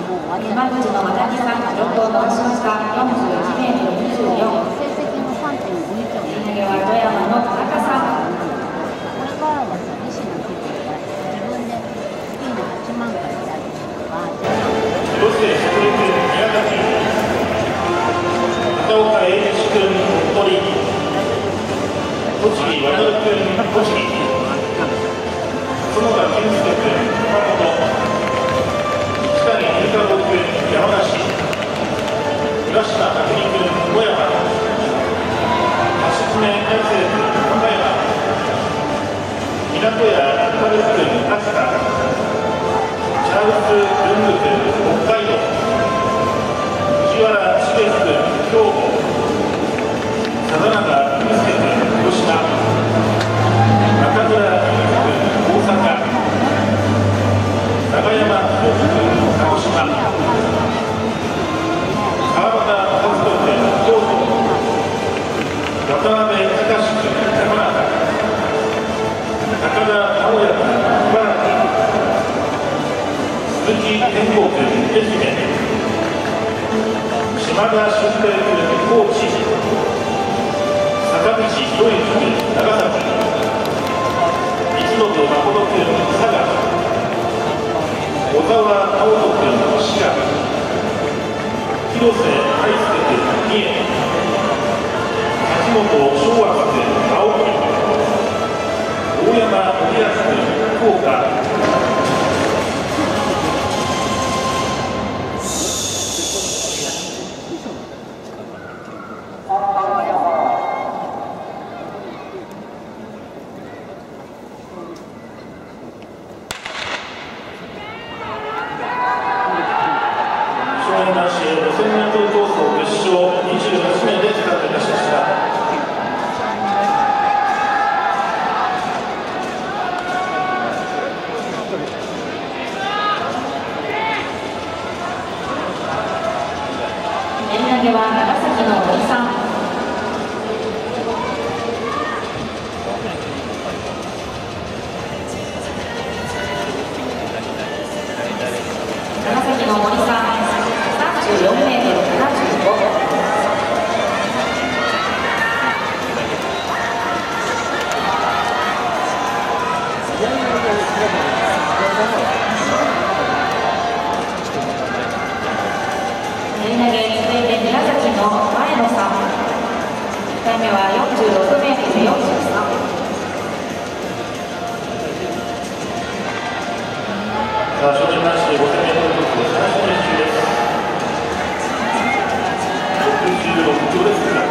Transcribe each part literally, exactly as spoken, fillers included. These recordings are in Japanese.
山口の和田さん、記録を伸ばしました。よんじゅういちメートルにじゅうよん。成績もさんてんご以上。投げは富山の田中さん。これからは西野基地から自分で月にはちまんからやるとか。 そして職員宮崎、高岡英一君、鳥取、栃木渡君、栃木、園田健介君、熊本。北谷龍太郎君、山梨、浦島拓海君、富山、橋爪大成君、和歌山、港谷光君、秋田、チャールズ・ルング君、北海道、藤原茂君、兵庫、佐永祐介君、広島、中村祐君、大阪、長山浩輝君、鹿児島、川端和人君、京都、渡辺隆君、山形、高田直也君、茨城、鈴木健吾君、愛媛、島田俊平君、高知、坂口博之君、長崎、一信誠君、佐賀、小沢直人君、滋賀、広瀬大輔君、三重、梶本昭和君、青木、大山秀康君、福岡。 投げは長崎の森さん。長崎の森さん、さんじゅうよんメートルななじゅうご。宮崎の前野さん、いっかいめはよんじゅうろくメートルよんじゅうさん。 さあ、正面男子ごせんメートルずつ最初の練習です。ろくじゅうろくキロですが。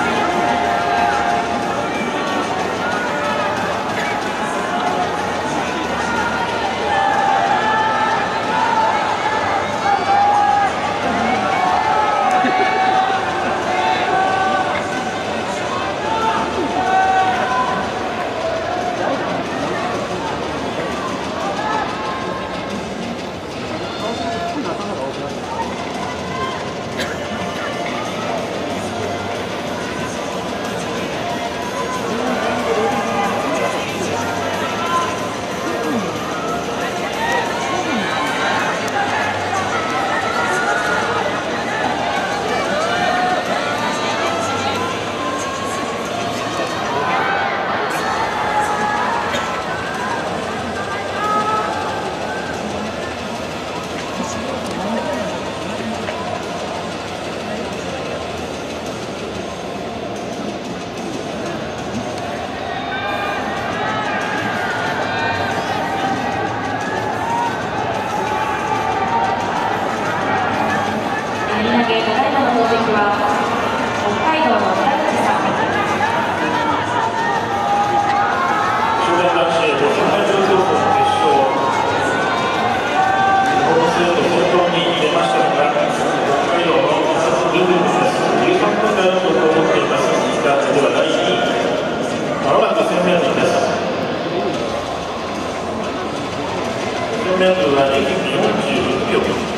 メートルはにじゅうよんじゅうろくキロ。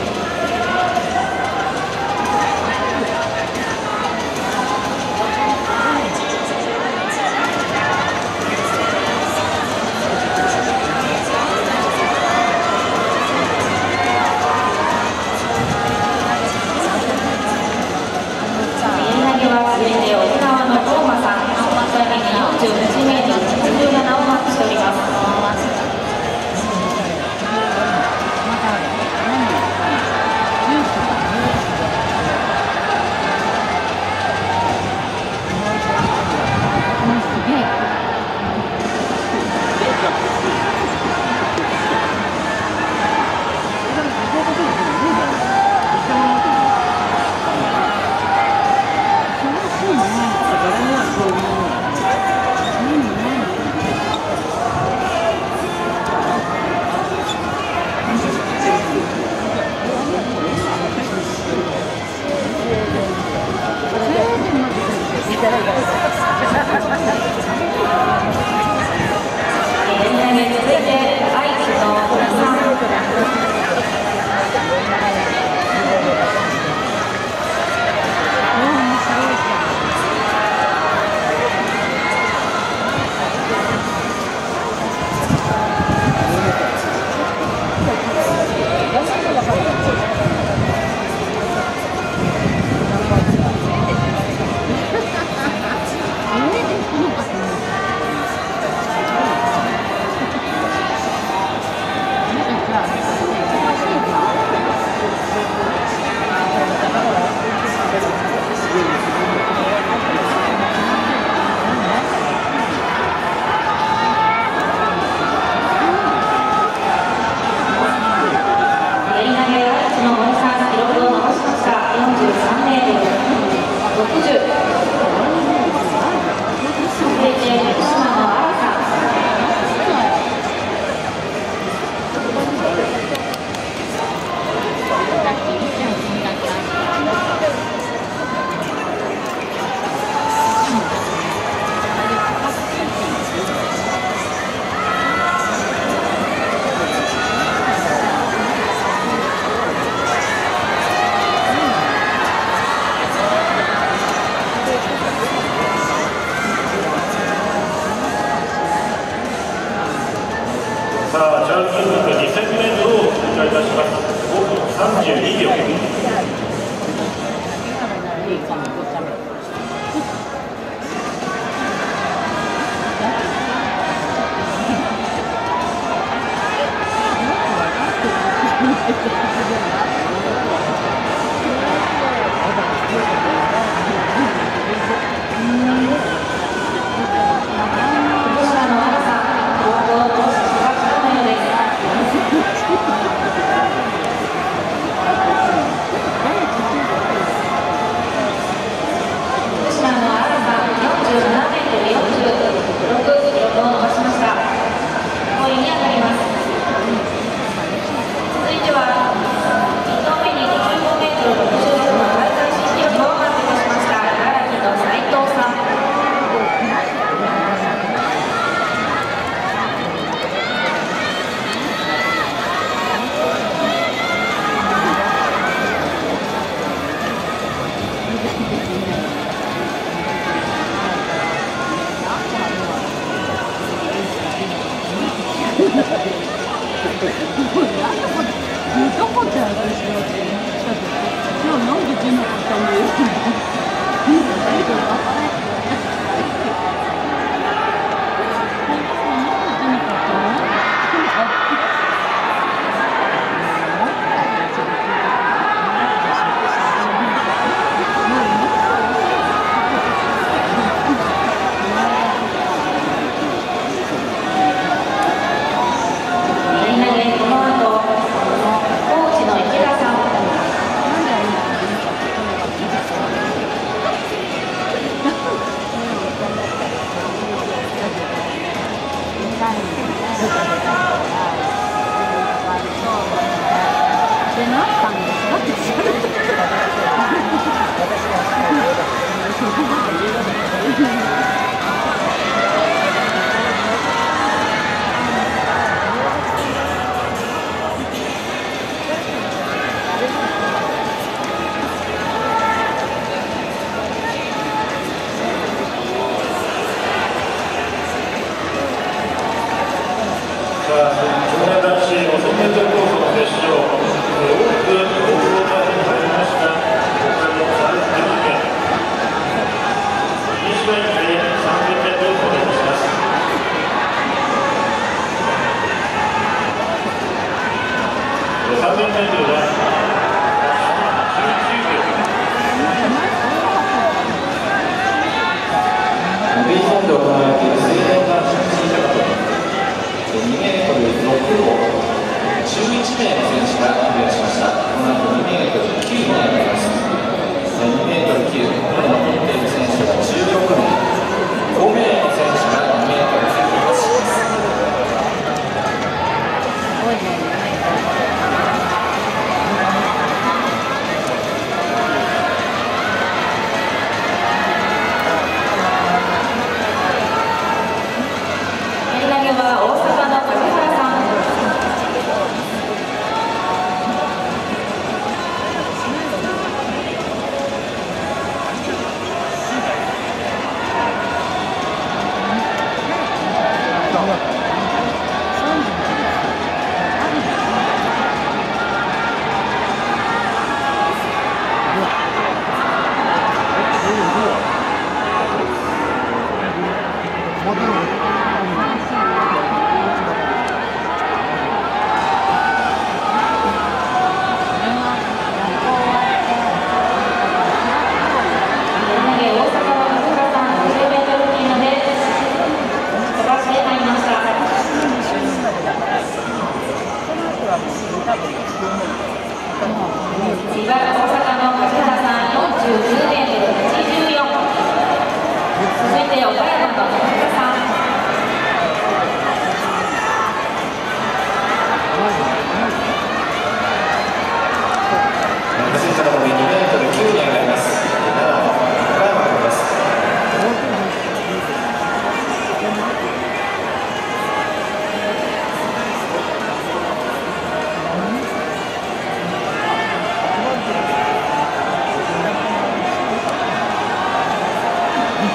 さあ、ジャンプループにせんメートルを通過いたします。ごふんさんじゅうにびょう。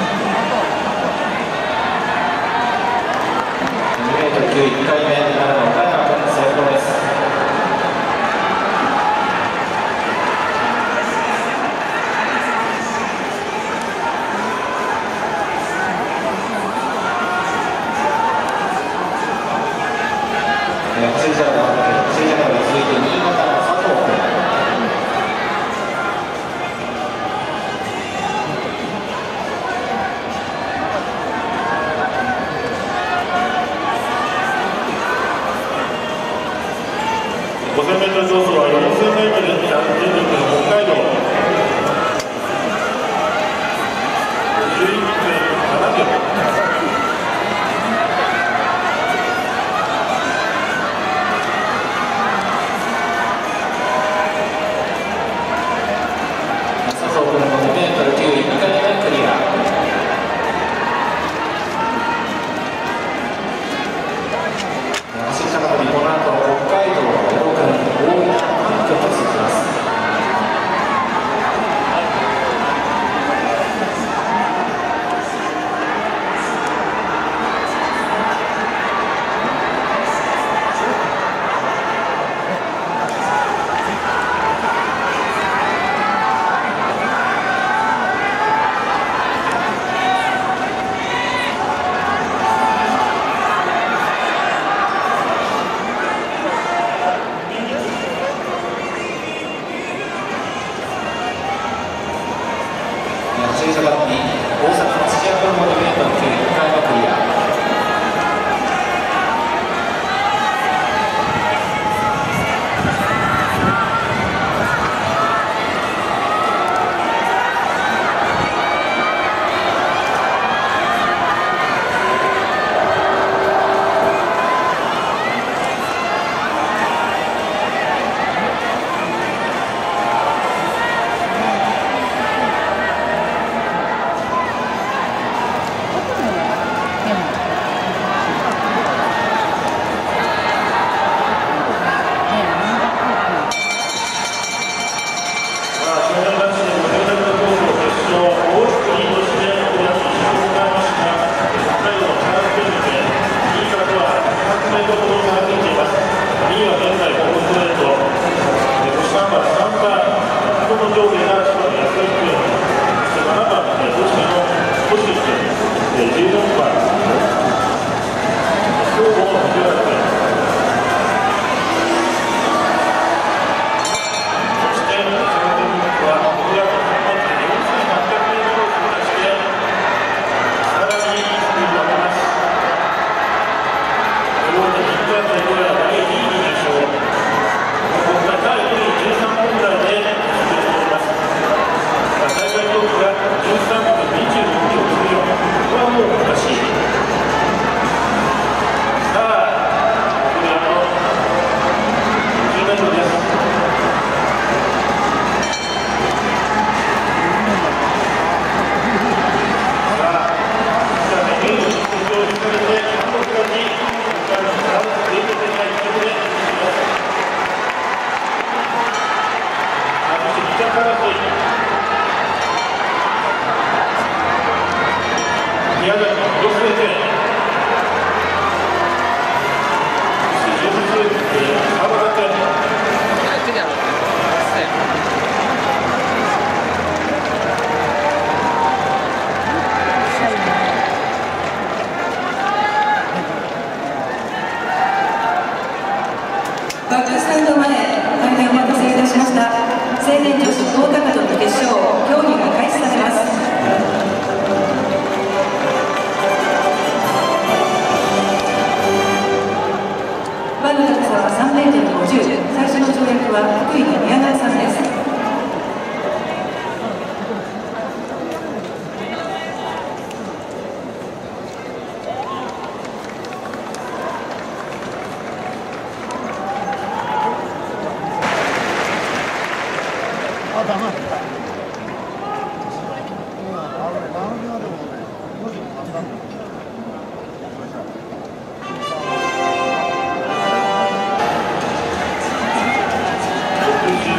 いっかいめなな走り坂が走り坂が続いて新潟の佐藤君。 ごせんメートル競争はよんせんメートルで全力の北海道じゅういっぷんななびょう。 佐藤君のごメートルきゅうい、にかいめクリア。走り高跳び、この後北海道の大分、大分、阪急と続きます。走り坂跳び、大阪の土屋君のごメートルきゅうい、にかいめクリア。 バックスタンド前、大変お待たせいたしました。成年女子棒高跳び決勝、競技が開始されます。バーの高さはさんメートルごじゅう、最初の跳躍は福井の宮川さんです。 ろくじゅう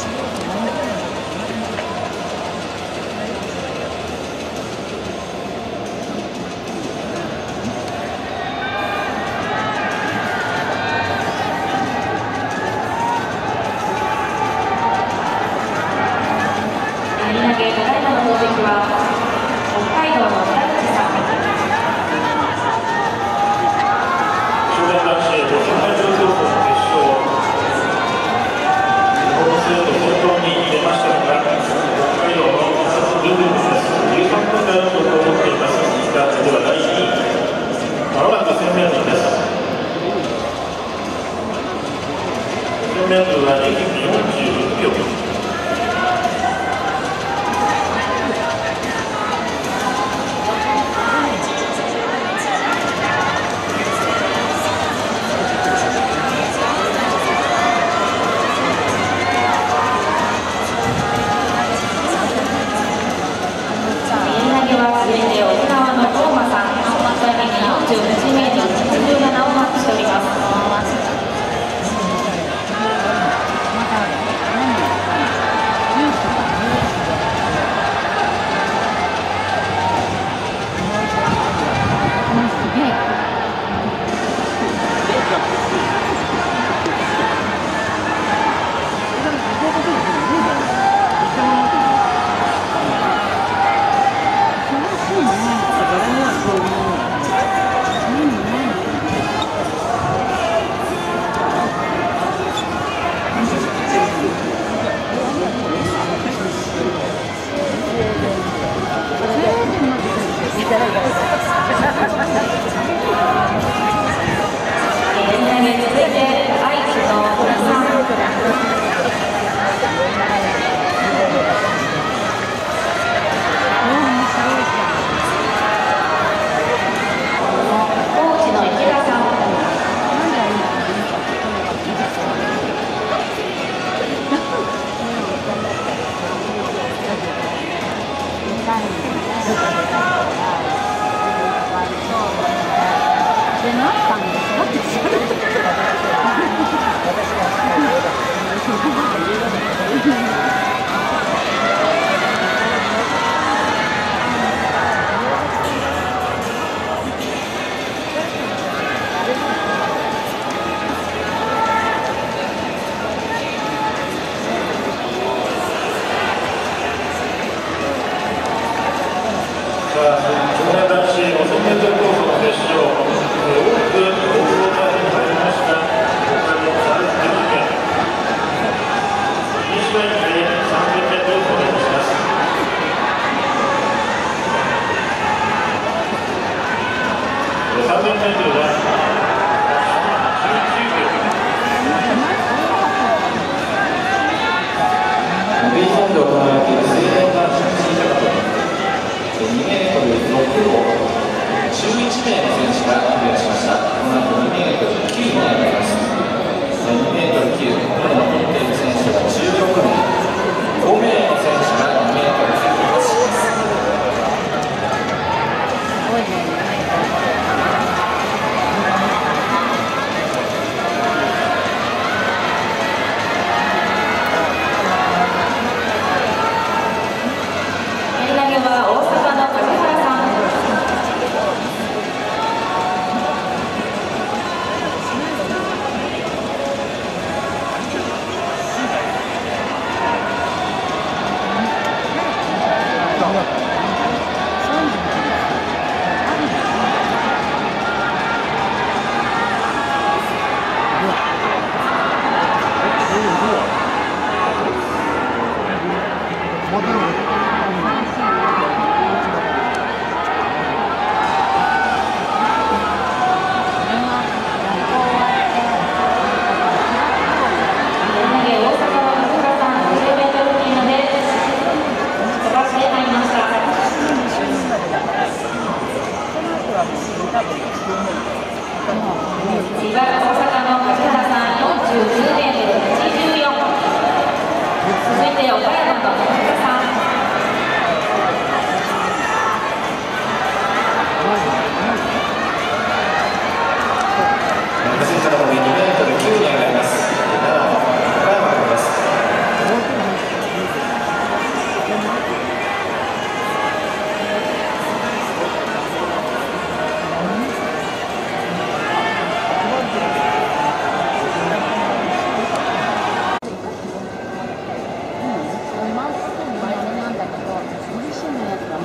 にメートルきゅうに上がります。ななばん、岡山です。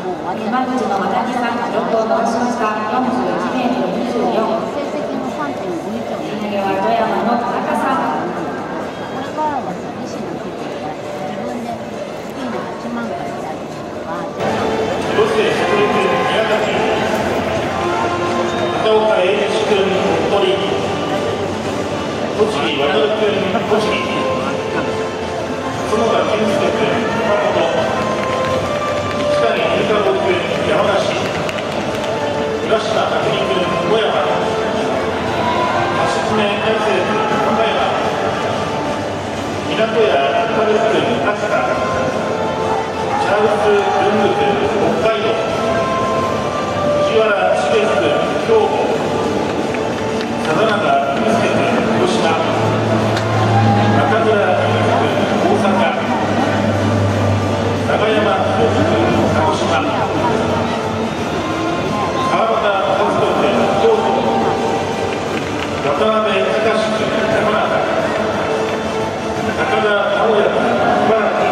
山口の渡木さんが記録を伸ばしました。よんじゅういちメートルにじゅうよん。 成績のさんてんごにちょう。 やり投げは富山の田中さん。 これからはさ、西野基地が自分でスキーのはちまん回したりとか、 ロスで職力宮崎、片岡英一君鳥取、栃木渡る君栃木、園田健介君熊本、北谷龍太郎君山梨、浦島拓海君富山、橋爪大成君和歌山、港谷光君秋田、チャールズ・ルング君北海道、藤原茂君兵庫、佐田中裕介君広島、中村裕樹君大阪、長山博樹君鹿児島、川端和人君京都、渡辺隆君山形、高田直也君茨城、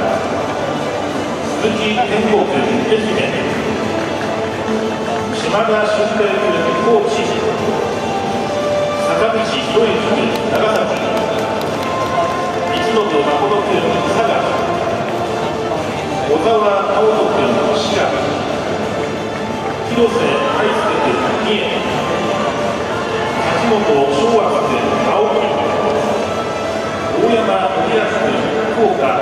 鈴木健吾君愛媛、島田俊平君高知、坂口博之君長崎、一信誠君佐賀、小沢直人君滋賀、広瀬大輔君三重、梶本昭和君青森、大山森康君福岡、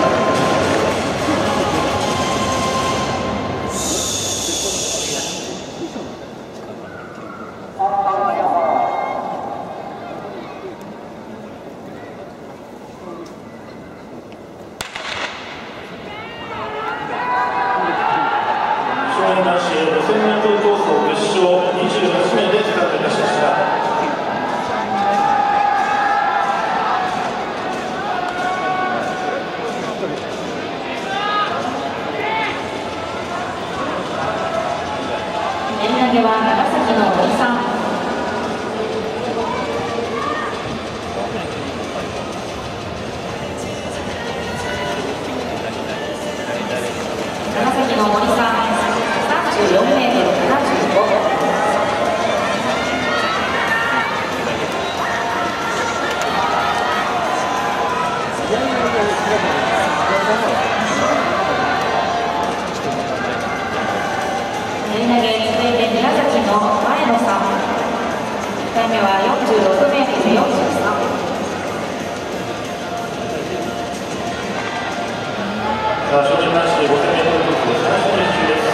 男子ごせんメートル競争決勝にじゅうはちめいでスタートいたしました。 やり投げは長崎の森さん。長崎の森さん、さんじゅうよんメートルななじゅうご。やり投げ続いて宮崎の前野さん、いっかいめはよんじゅうろくメートルよんじゅうさん。 さあ、少年男子ごせんメートル競争最初の練習です。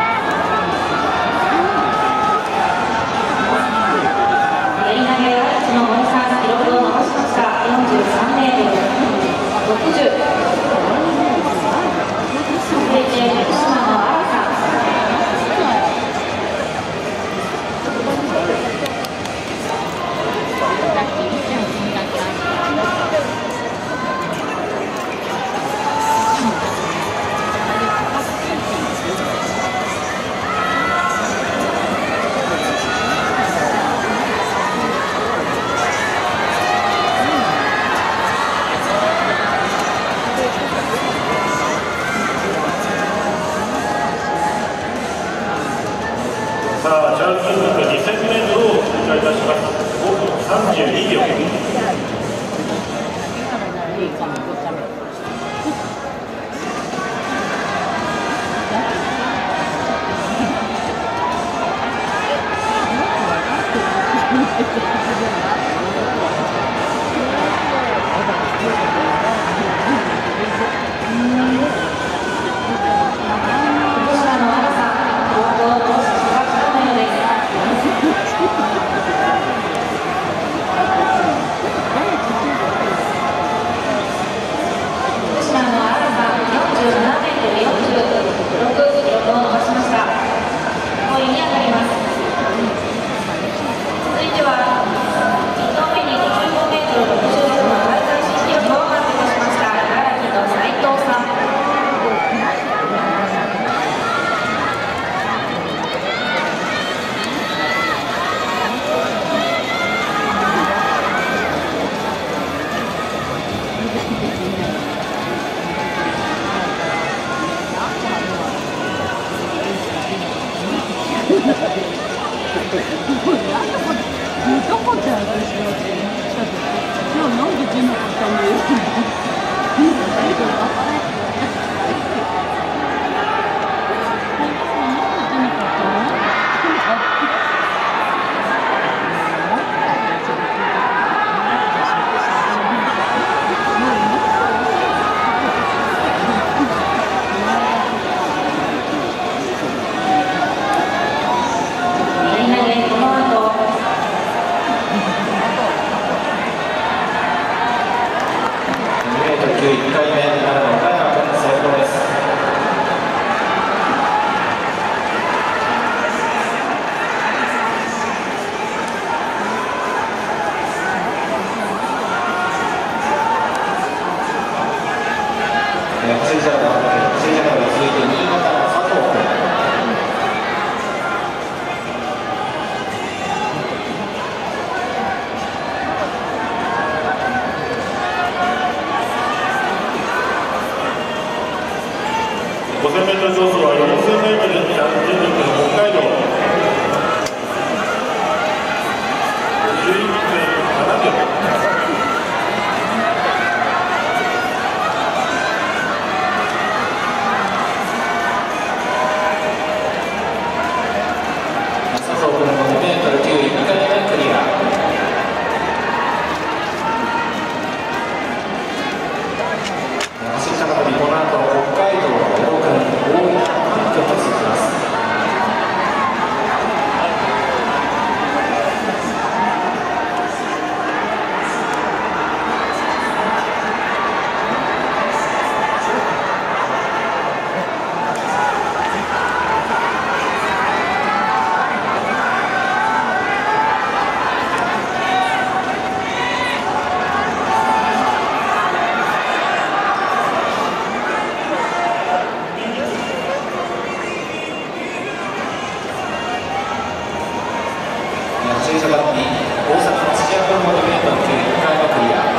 やり投げ愛知じゅういっかいめ、奈良の岡山君成功です。走り坂が走り坂が続いて新潟の佐藤君。 ごせんメートル競争はよんせんメートルに準備の北海道じゅういっぷんななびょう。 佐藤君のにメートルきゅう、いっかいめクリア。走り高跳び、この後北海道の江戸君、大分の環境と続きます。走り坂跳び、大阪の土屋君もにメートルきゅう、いっかいめクリア。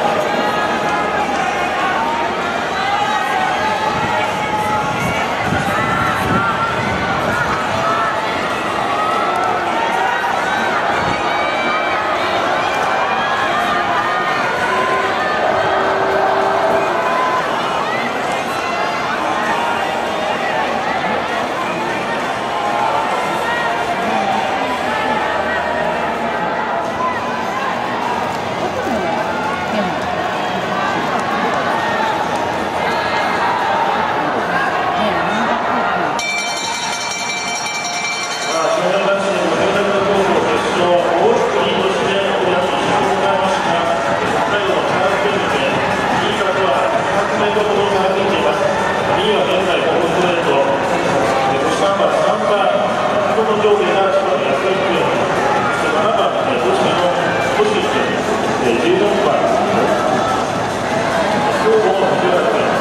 じゅうよんばん、兵庫の